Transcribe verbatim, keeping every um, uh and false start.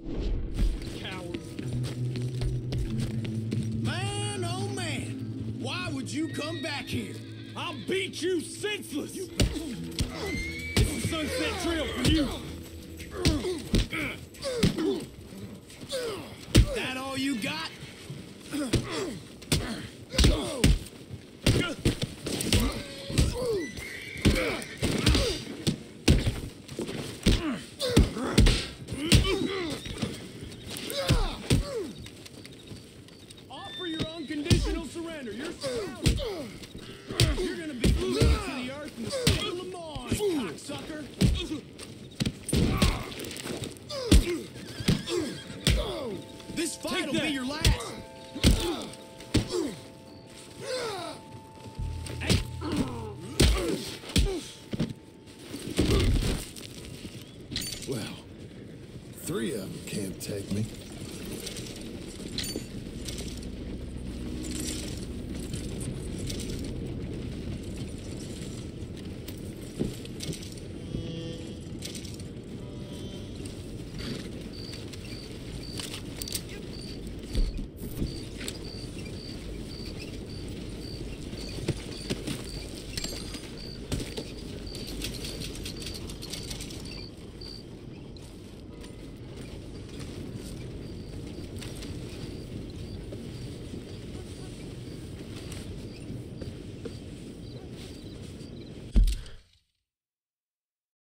Coward. Man, oh man, why would you come back here? I'll beat you senseless! You... It's a sunset trail for you! That all you got?